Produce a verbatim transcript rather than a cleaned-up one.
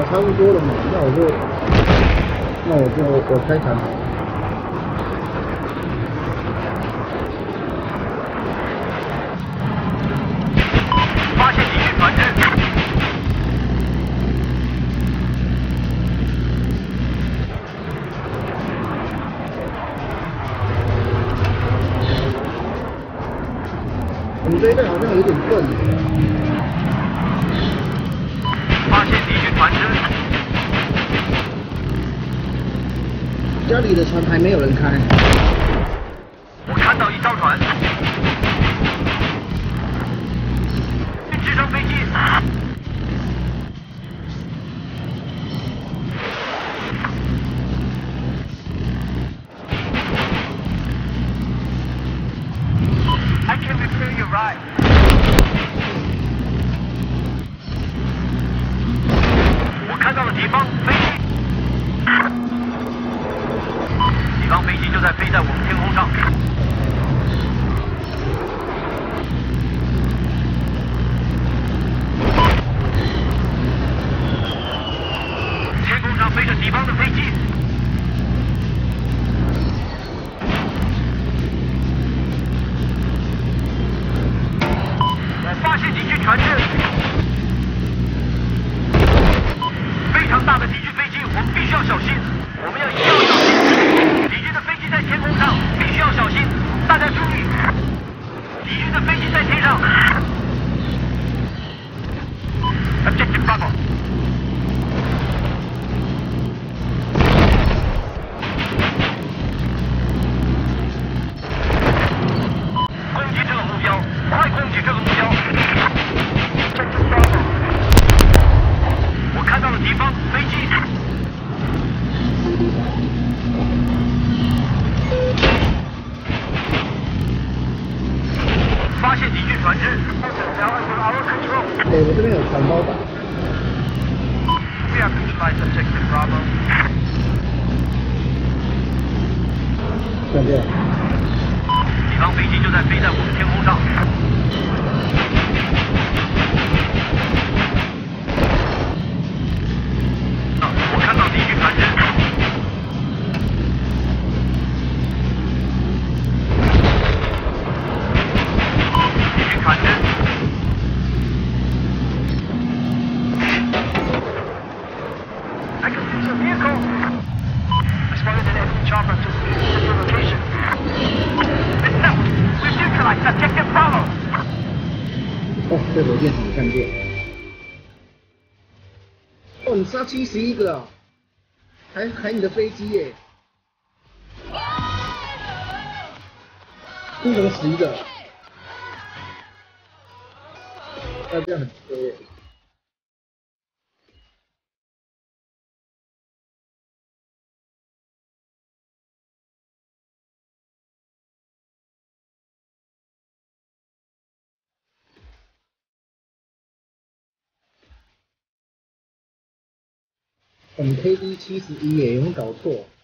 差不多了嘛，那我就那我就我开船好了。 发现敌军船只。 我们这一队好像有点笨。 发现敌军船只。 家里的船还没有人开。 我看到一艘船。直升飞机。I can repair your ride. 我看到了敌方飞机，敌方飞机就在飞在我们天空上。天空上飞着敌方的飞机。发现敌军船只，非常大的敌军飞机，我们必须要小心，我们要一定要小心。敌军的飞机在天空上，必须要小心，大家注意，敌军的飞机在天上。Objective Bravo。攻击这个目标，快攻击这个目标！我看到了敌方飞机。发现敌军船只。 哎，我这边有船包吧。 We have neutralized objective Bravo。 这边。 敌方飞机就在飞在我们天空上。我看到敌军船只。敌军船只。I can see your vehicle. I spotted an enemy chopper just east of your location. Listen up. We've neutralized objective Bravo. 哦，对，我电视看见。哦，你杀七十一个啊，还还你的飞机耶，你怎么十一个？那这样很多耶。我们 K D 七十一耶，有没有搞错？